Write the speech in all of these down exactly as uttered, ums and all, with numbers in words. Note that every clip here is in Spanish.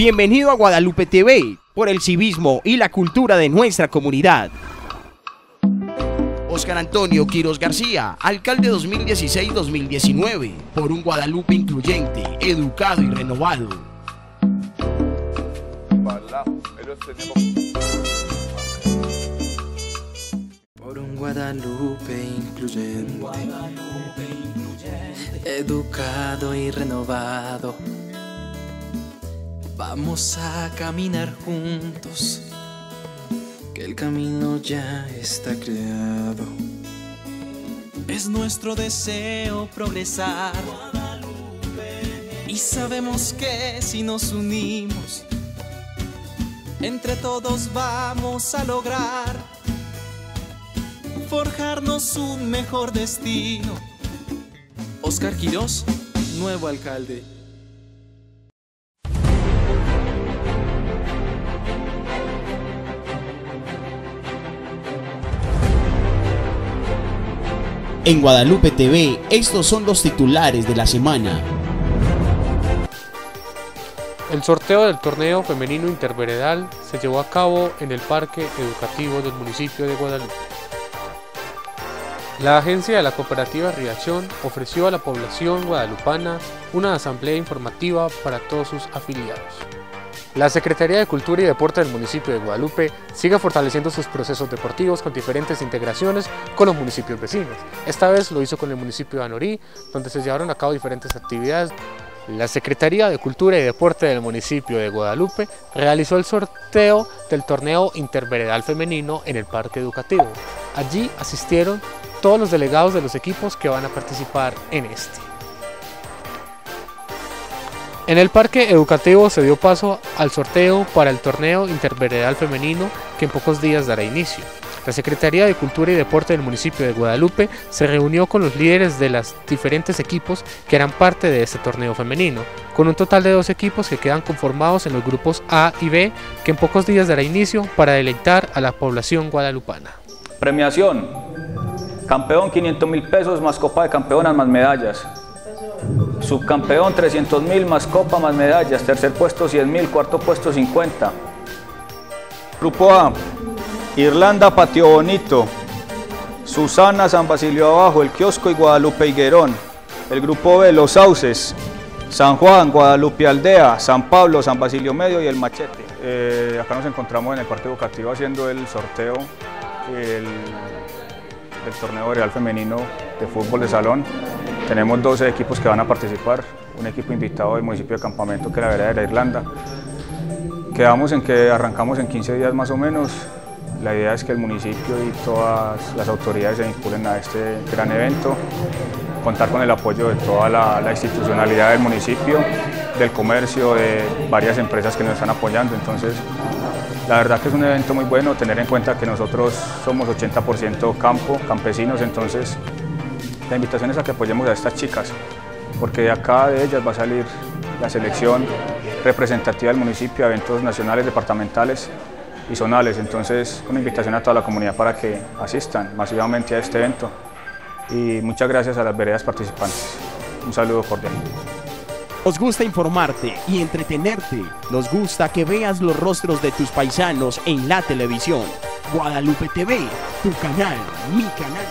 Bienvenido a Guadalupe T V, por el civismo y la cultura de nuestra comunidad. Óscar Antonio Quiroz García, alcalde dos mil dieciséis a dos mil diecinueve, por un Guadalupe incluyente, educado y renovado. Por un Guadalupe incluyente, educado y renovado. Vamos a caminar juntos, que el camino ya está creado. Es nuestro deseo progresar, y sabemos que si nos unimos, entre todos vamos a lograr forjarnos un mejor destino. Óscar Quiroz, nuevo alcalde. En Guadalupe T V, estos son los titulares de la semana. El sorteo del torneo femenino interveredal se llevó a cabo en el Parque Educativo del municipio de Guadalupe. La agencia de la cooperativa Riachón ofreció a la población guadalupana una asamblea informativa para todos sus afiliados. La Secretaría de Cultura y Deporte del municipio de Guadalupe sigue fortaleciendo sus procesos deportivos con diferentes integraciones con los municipios vecinos. Esta vez lo hizo con el municipio de Anorí, donde se llevaron a cabo diferentes actividades. La Secretaría de Cultura y Deporte del municipio de Guadalupe realizó el sorteo del torneo interveredal femenino en el Parque Educativo. Allí asistieron todos los delegados de los equipos que van a participar en este. En el Parque Educativo se dio paso al sorteo para el torneo interveredal femenino que en pocos días dará inicio. La Secretaría de Cultura y Deporte del municipio de Guadalupe se reunió con los líderes de los diferentes equipos que eran parte de este torneo femenino, con un total de dos equipos que quedan conformados en los grupos A y B, que en pocos días dará inicio para deleitar a la población guadalupana. Premiación: campeón quinientos mil pesos más copa de campeonas más medallas. Subcampeón trescientos mil más copa más medallas. Tercer puesto cien mil, cuarto puesto cincuenta. Grupo A: Irlanda Patio Bonito, Susana San Basilio Abajo, El Kiosco y Guadalupe Higuerón. El grupo B: Los Sauces, San Juan, Guadalupe Aldea, San Pablo, San Basilio Medio y El Machete. Eh, acá nos encontramos en el Parque Educativo haciendo el sorteo el, del torneo real femenino de fútbol de salón. Tenemos doce equipos que van a participar, un equipo invitado del municipio de Campamento, que es la vereda de la Irlanda. Quedamos en que arrancamos en quince días más o menos. La idea es que el municipio y todas las autoridades se vinculen a este gran evento, contar con el apoyo de toda la, la institucionalidad del municipio, del comercio, de varias empresas que nos están apoyando. Entonces, la verdad que es un evento muy bueno, tener en cuenta que nosotros somos ochenta por ciento campo, campesinos, entonces la invitación es a que apoyemos a estas chicas, porque de acá de ellas va a salir la selección representativa del municipio a eventos nacionales, departamentales y zonales. Entonces, una invitación a toda la comunidad para que asistan masivamente a este evento. Y muchas gracias a las veredas participantes. Un saludo cordial. Nos gusta informarte y entretenerte. Nos gusta que veas los rostros de tus paisanos en la televisión. Guadalupe T V, tu canal, mi canal.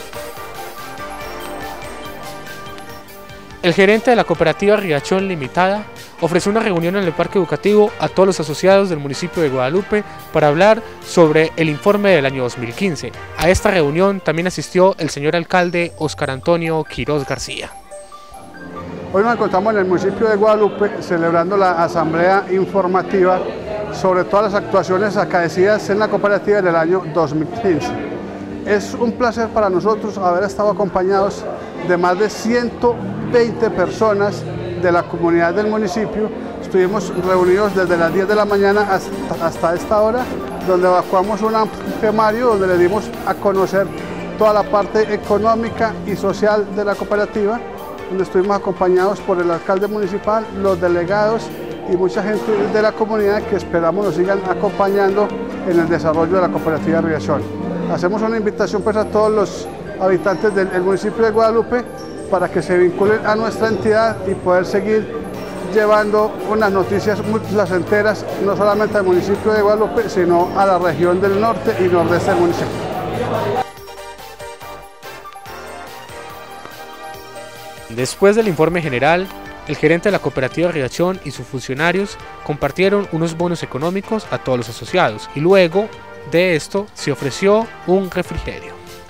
El gerente de la cooperativa Riachón Limitada ofreció una reunión en el Parque Educativo a todos los asociados del municipio de Guadalupe para hablar sobre el informe del año dos mil quince. A esta reunión también asistió el señor alcalde Óscar Antonio Quiroz García. Hoy nos encontramos en el municipio de Guadalupe celebrando la asamblea informativa sobre todas las actuaciones acaecidas en la cooperativa del año dos mil quince. Es un placer para nosotros haber estado acompañados de más de ciento veinte personas de la comunidad del municipio. Estuvimos reunidos desde las diez de la mañana hasta, hasta esta hora, donde evacuamos un temario donde le dimos a conocer toda la parte económica y social de la cooperativa, donde estuvimos acompañados por el alcalde municipal, los delegados y mucha gente de la comunidad que esperamos nos sigan acompañando en el desarrollo de la cooperativa Riachón. Hacemos una invitación pues a todos los habitantes del municipio de Guadalupe para que se vinculen a nuestra entidad y poder seguir llevando unas noticias muy placenteras, no solamente al municipio de Guadalupe, sino a la región del norte y nordeste del municipio. Después del informe general, el gerente de la cooperativa Riachón y sus funcionarios compartieron unos bonos económicos a todos los asociados y luego de esto se ofreció un refrigerio.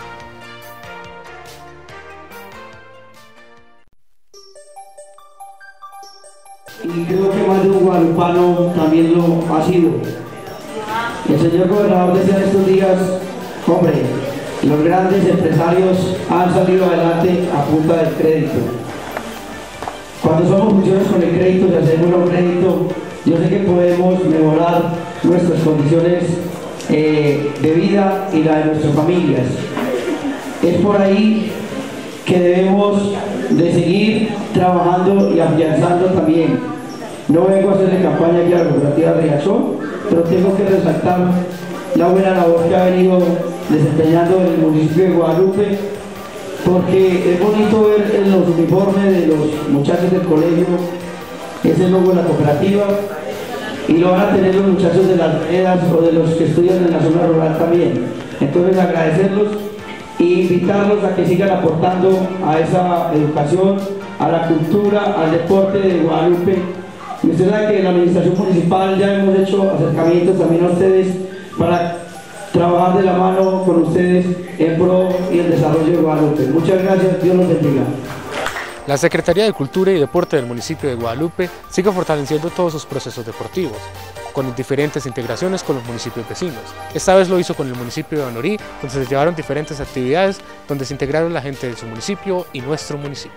Y creo que más de un guadalupano también lo ha sido. El señor gobernador decía estos días, hombre, los grandes empresarios han salido adelante a punta del crédito. Cuando somos funciones con el crédito y hacemos un crédito, yo sé que podemos mejorar nuestras condiciones eh, de vida y la de nuestras familias. Es por ahí que debemos de seguir trabajando y afianzando también. No vengo a hacerle campaña aquí a la cooperativa Riachón, pero tengo que resaltar la buena labor que ha venido desempeñando en el municipio de Guadalupe, porque es bonito ver en los uniformes de los muchachos del colegio ese logo de la cooperativa, y lo van a tener los muchachos de las veredas o de los que estudian en la zona rural también. Entonces agradecerlos e invitarlos a que sigan aportando a esa educación, a la cultura, al deporte de Guadalupe. Y usted sabe que en la administración municipal ya hemos hecho acercamientos también a ustedes para trabajar de la mano con ustedes en pro y el desarrollo de Guadalupe. Muchas gracias, Dios los bendiga. La Secretaría de Cultura y Deporte del municipio de Guadalupe sigue fortaleciendo todos sus procesos deportivos, con diferentes integraciones con los municipios vecinos. Esta vez lo hizo con el municipio de Anorí, donde se llevaron diferentes actividades donde se integraron la gente de su municipio y nuestro municipio.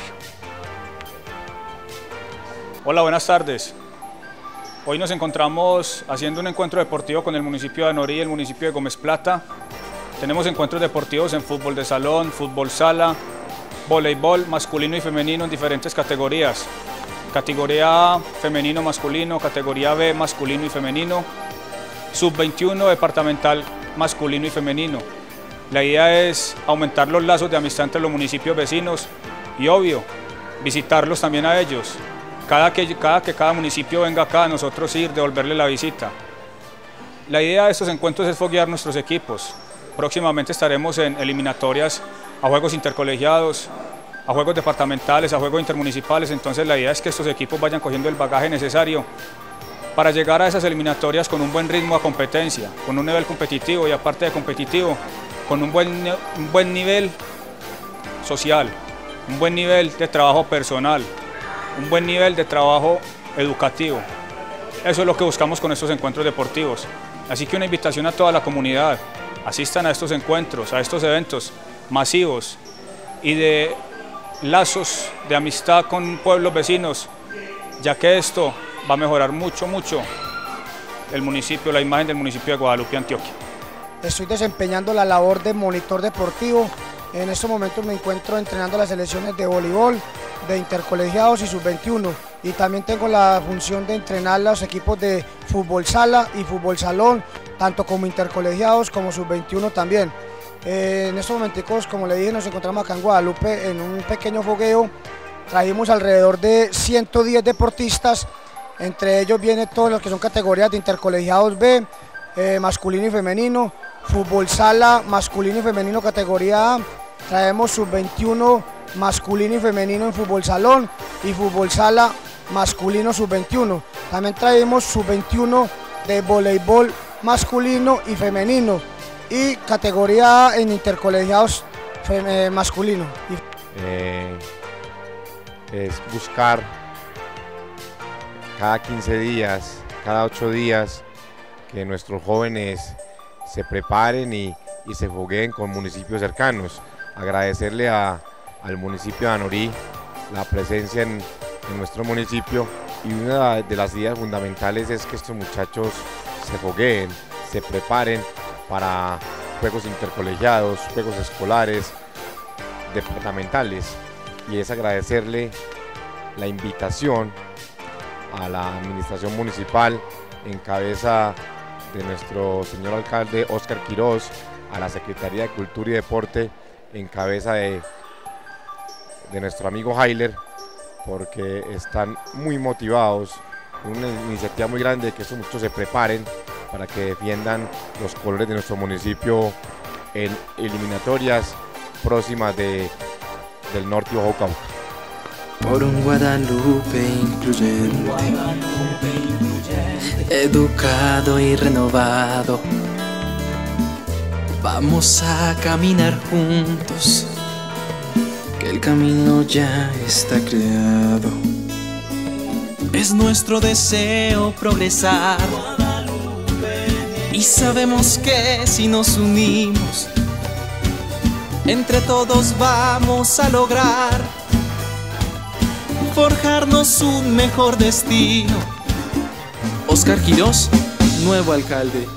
Hola, buenas tardes. Hoy nos encontramos haciendo un encuentro deportivo con el municipio de Anorí y el municipio de Gómez Plata. Tenemos encuentros deportivos en fútbol de salón, fútbol sala, voleibol masculino y femenino en diferentes categorías. Categoría A femenino masculino, categoría B masculino y femenino, sub veintiuno departamental masculino y femenino. La idea es aumentar los lazos de amistad entre los municipios vecinos y, obvio, visitarlos también a ellos. Cada que cada, que cada municipio venga acá, nosotros ir, devolverle la visita. La idea de estos encuentros es foguear nuestros equipos. Próximamente estaremos en eliminatorias a juegos intercolegiados, a juegos departamentales, a juegos intermunicipales. Entonces la idea es que estos equipos vayan cogiendo el bagaje necesario para llegar a esas eliminatorias con un buen ritmo a competencia, con un nivel competitivo y, aparte de competitivo, con un buen, un buen nivel social, un buen nivel de trabajo personal, un buen nivel de trabajo educativo. Eso es lo que buscamos con estos encuentros deportivos. Así que una invitación a toda la comunidad: asistan a estos encuentros, a estos eventos masivos y de lazos de amistad con pueblos vecinos, ya que esto va a mejorar mucho, mucho el municipio, la imagen del municipio de Guadalupe, Antioquia. Estoy desempeñando la labor de monitor deportivo. En estos momentos me encuentro entrenando las selecciones de voleibol, de intercolegiados y sub veintiuno, y también tengo la función de entrenar los equipos de fútbol sala y fútbol salón, tanto como intercolegiados como sub veintiuno también. Eh, en estos momentos, como le dije, nos encontramos acá en Guadalupe en un pequeño fogueo. Trajimos alrededor de ciento diez deportistas, entre ellos vienen todos los que son categorías de intercolegiados B, eh, masculino y femenino, fútbol sala masculino y femenino categoría A, traemos sub veintiuno masculino y femenino en fútbol salón y fútbol sala masculino sub veintiuno. También traemos sub veintiuno de voleibol masculino y femenino y categoría A en intercolegiados eh, masculino. Eh, es buscar cada quince días, cada ocho días, que nuestros jóvenes se preparen y, y se fogueen con municipios cercanos. Agradecerle a, al municipio de Anorí la presencia en, en nuestro municipio, y una de las ideas fundamentales es que estos muchachos se fogueen, se preparen para juegos intercolegiados, juegos escolares, departamentales, y es agradecerle la invitación a la administración municipal en cabeza de nuestro señor alcalde Óscar Quiroz, a la Secretaría de Cultura y Deporte en cabeza de, de nuestro amigo Heiler, porque están muy motivados, una iniciativa muy grande de que estos muchachos se preparen para que defiendan los colores de nuestro municipio en eliminatorias próximas de, del Norte y Bajo Cauca. Por un Guadalupe incluyente, educado y renovado, vamos a caminar juntos, que el camino ya está creado. Es nuestro deseo progresar y sabemos que si nos unimos, entre todos vamos a lograr forjarnos un mejor destino. Óscar Quirós, nuevo alcalde.